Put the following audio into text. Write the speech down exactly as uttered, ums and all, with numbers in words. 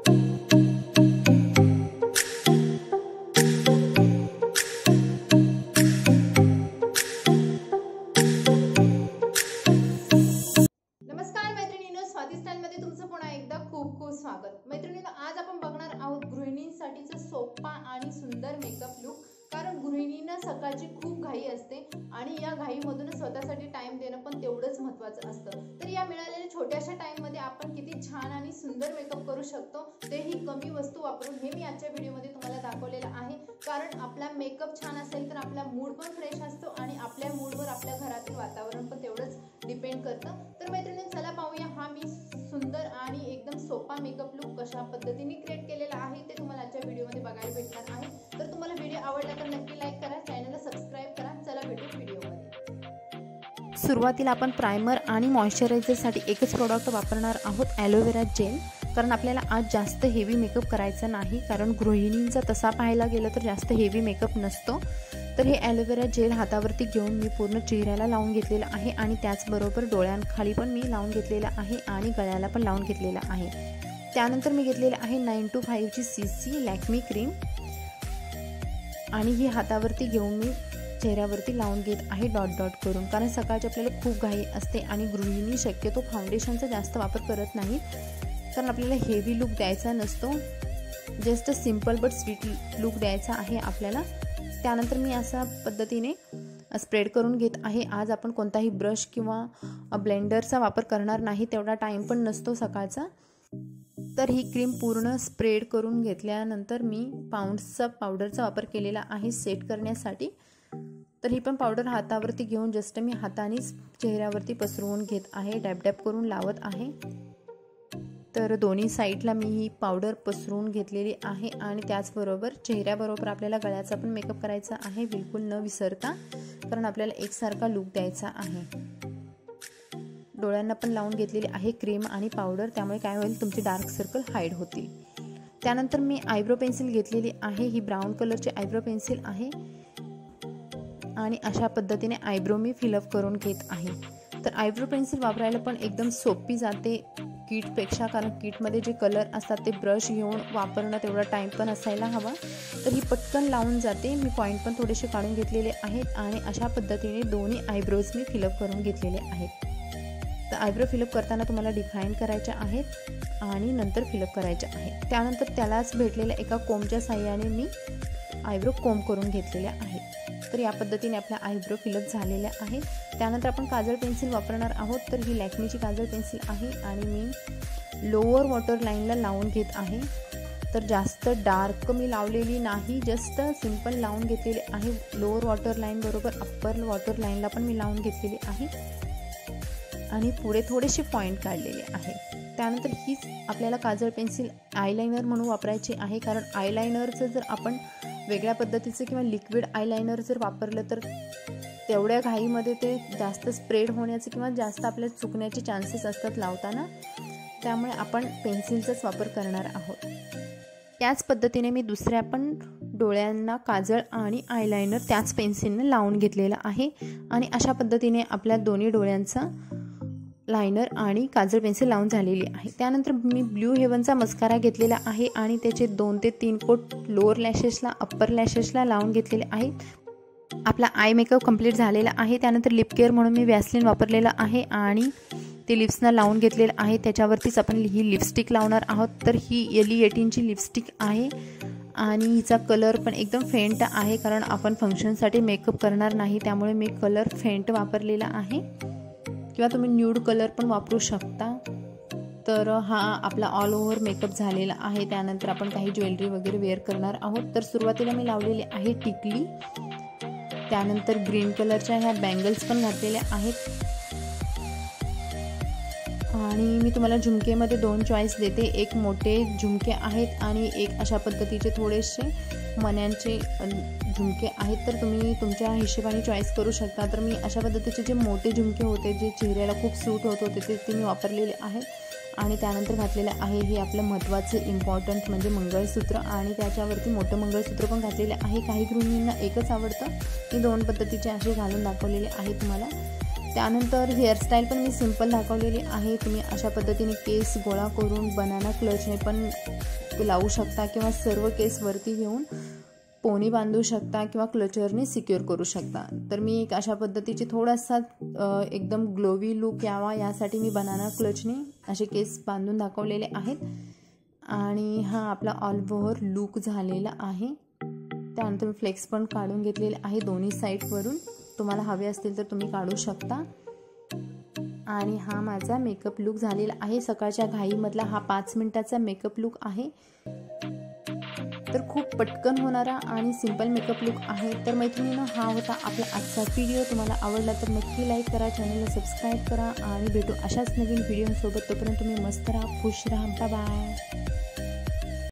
स्वागत मैत्रिणींनो, आज आपण बघणार आहोत गृहिणींसाठीचा सोपा आणि सुंदर मेकअप लुक। कारण गृहिणींना सकाळची खूप घाई असते आणि या घाईमधून स्वतःसाठी टाइम देणं पण तेवढंच महत्त्वाचं असतं। तर या मिळालेल्या छोट्याशा टाइम मध्ये आपण किती छान आणि सुंदर मेकअप करू शकतो तेही कमी वस्तू वापरून हे मी आजच्या व्हिडिओमध्ये तुम्हाला दाखवलेलं आहे। कारण आपला मेकअप छान असेल तर आपला मूड पण फ्रेश असतो आणि आपल्या मूडवर आपल्या घरातील वातावरण पण तेवढंच डिपेंड करतं। तर मैत्रिणींनो, चला पाहूया हा मी सुंदर आणि एकदम सोपा मेकअप लुक कशा पद्धतीने क्रिएट केलेला आहे ते तुम्हाला आजच्या व्हिडिओमध्ये बघायला भेटणार आहे। तर तुम्हाला व्हिडिओ आवडला तर नक्की लाईक करा, चॅनलला सबस्क्राइब करा। चला भेटू व्हिडिओमध्ये। सुरुवातीला आपण प्रायमर आणि मॉइश्चरायझरसाठी एकच प्रोडक्ट वापरणार आहोत, ॲलोवेरा जेल। कारण आपल्याला आज जास्त हेवी मेकअप करायचा नाही, कारण गृहिणींचा तसा पाहायला गेलं तर जास्त हेवी मेकअप नसतो। तर हे ॲलोवेरा जेल हातावरती घेऊन मी पूर्ण चेहऱ्याला लावून घेतलेलं आहे आणि त्याचबरोबर डोळ्यांखाली पण मी लावून घेतलेलं आहे आणि गळ्याला पण लावून घेतलेलं आहे। त्यानंतर मी घेतलेलं आहे नाईन टू फाईव्हची सी सी लॅक्मी क्रीम आणि ही हातावरती घेऊन मी चेहऱ्यावरती लावून घेत आहे डॉट डॉट करून। कारण सकाळची आपल्याला खूप घाई असते आणि गृहिणी शक्यतो फाउंडेशनचा जास्त वापर करत नाही, कारण आपल्याला हेवी लुक द्यायचा नसतो, just simple but sweet look द्यायचा आहे आपल्याला। त्यानंतर मी अशा पद्धतीने स्प्रेड करून घेत आहे। आज आपण कोणताही ब्रश किंवा ब्लेंडरचा वापर करणार नाही, तेवढा टाइम पण नसतो सकाळचा। तर ही क्रीम पूर्ण स्प्रेड करून घेतल्यानंतर मी पाऊंड्सचा पावडरचा वापर केलेला आहे सेट करण्यासाठी। तर ही पण पावडर हातावरती घेऊन जस्ट मी हातानेच चेहऱ्यावरती पसरवून घेत आहे, डॅब डॅब करून लावत आहे। तर दोन्ही साईडला मी ही पावडर पसरवून घेतलेली आहे आणि त्याचबरोबर चेहऱ्याबरोबर आपल्याला गळ्याचा पण मेकअप करायचा आहे, बिलकुल न विसरता, कारण आपल्याला एकसारखा लुक द्यायचा आहे। डोळ्यांना पण लावून घेतलेली आहे क्रीम आणि पावडर, त्यामुळे काय होईल, तुमचे डार्क सर्कल हाईड होतील। त्यानंतर मी आयब्रो पेन्सिल घेतलेली आहे, ही ब्राऊन कलरची आयब्रो पेन्सिल आहे आणि अशा पद्धतीने आयब्रो मी फिलअप करून घेत आहे। तर आयब्रो पेन्सिल वापरायला पण एकदम सोपी जाते किटपेक्षा, कारण किटमध्ये जे कलर असतात ते ब्रश घेऊन वापरणं तेवढा टाईम पण असायला हवा। तर ही पटकन लावून जाते। मी पॉईंट पण थोडेसे काढून घेतलेले आहेत आणि अशा पद्धतीने दोन्ही आयब्रोज मी फिलअप करून घेतलेले आहेत। तर आयब्रो फिलअप करताना तुम्हाला डिफाईन करायच्या आहेत आणि नंतर फिलअप करायच्या आहेत। त्यानंतर त्यालाच भेटलेल्या एका कोमच्या साहाय्याने मी आयब्रो कोम करून घेतलेल्या आहेत। तर या पद्धतीने आपल्या आयब्रो फिलअप झालेल्या आहेत। त्यानंतर आपण काजळ पेन्सिल वापरणार आहोत। तर ही लॅक्मीची काजळ पेन्सिल आहे आणि मी लोअर वॉटर लाईनला लावून घेत आहे। तर जास्त डार्क मी लावलेली नाही, जस्ट सिंपल लावून घेतलेली आहे। लोअर वॉटर लाईन बरोबर अप्पर वॉटर लाईनला पण मी लावून घेतलेली आहे आणि पुढे थोडेसे पॉईंट काढलेले आहेत। त्यानंतर हीच आपल्याला काजळ पेन्सिल आयलाइनर म्हणून वापरायची आहे, कारण आयलाइनरचं जर आपण वेगळ्या पद्धतीचं किंवा लिक्विड आयलाइनर जर वापरलं तर तेवढ्या घाईमध्ये ते जास्त स्प्रेड होण्याचे किंवा जास्त आपल्याला चुकण्याचे चान्सेस असतात लावताना, त्यामुळे आपण पेन्सिलचाच वापर करणार आहोत। त्याच पद्धतीने मी दुसऱ्या पण डोळ्यांना काजळ आणि आयलाइनर त्याच पेन्सिलने लावून घेतलेलं आहे आणि अशा पद्धतीने आपल्या दोन्ही डोळ्यांचा लायनर आणि काजळ पेन्सिल लावून झालेली आहे। त्यानंतर मी ब्लू हेवनचा मस्कारा घेतलेला आहे आणि त्याचे दोन ते तीन कोट लोअर लॅशेसला अप्पर लॅशेसला लावून घेतलेले आहे। आपला आय मेकअप कंप्लीट झालेला आहे। त्यानंतर लिप केअर म्हणून मी वॅसलीन वापरलेलं आहे आणि ते लिप्सना लावून घेतलेलं आहे। त्याच्यावरतीच आपण ही लिपस्टिक लावणार आहोत। तर ही एली एटीनची लिपस्टिक आहे आणि हिचा कलर पण एकदम फेंट आहे, कारण आपण फंक्शनसाठी मेकअप करणार नाही, त्यामुळे मी कलर फेंट वापरलेला आहे किंवा तुम्ही न्यूड कलर पण वापरू शकता। तर हा आपला ऑल ओव्हर मेकअप झालेला आहे। त्यानंतर आपण काही ज्वेलरी वगैरे वेअर करणार आहोत। तर सुरुवातीला मी लावलेली आहे टिकली, त्यानंतर ग्रीन कलरच्या ह्या बँगल्स पण घातलेल्या आहेत आणि मी तुम्हाला झुमकेमध्ये दोन चॉईस देते, एक मोठे झुमके आहेत आणि एक अशा पद्धतीचे थोडेसे मण्यांचे झुमके आहेत। तर तुम्ही तुमच्या हिशोबाने चॉईस करू शकता। तर मी अशा पद्धतीचे जे मोठे झुमके होते जे चेहऱ्याला खूप सूट होत होते ते ते मी वापरलेले आहेत आणि त्यानंतर घातलेलं आहे हे आपलं महत्त्वाचं इम्पॉर्टंट म्हणजे मंगळसूत्र आणि त्याच्यावरती मोठं मंगळसूत्र पण घातलेले आहे। काही गृहिणींना एकच आवडतं, मी दोन पद्धतीचे असे घालून दाखवलेले आहे तुम्हाला। त्यानंतर हेअरस्टाईल पण मी सिंपल दाखवलेली आहे. तुम्ही अशा पद्धतीने केस गोळा करून बनाना क्लचने पण लावू शकता किंवा सर्व केस वरती घेऊन पोनी बांधू शकता किंवा क्लचरने सिक्युअर करू शकता. तर मी एक अशा पद्धतीची थोडासा एकदम ग्लोवी लुक यावा यासाठी मी बनाना क्लचने असे केस बांधून दाखवलेले आहेत. आणि हा आपला ऑल ओव्हर लुक झालेला आहे. त्यानंतर मी फ्लेक्स पण काढून घेतलेले आहे दोन्ही साईडवरून. तुम्हाला हवे असतील तर तुम्ही काढू शकता. आणि हा माझा मेकअप लुक झालेला आहे. सकाळच्या घाईमधला हा पाच मिनिटाचा मेकअप लुक आहे. तर खूप पटकन होणारा आणि सिंपल मेकअप लुक आहे. तर मैत्रिणींनो, हा होता आपला आजचा व्हिडिओ. तुम्हाला आवडला तर नक्की लाईक करा, चॅनलला सबस्क्राईब करा आणि भेटू अशाच नवीन व्हिडिओसोबत. तोपर्यंत तुम्ही मस्त राहा, खुश राहा. Bye bye.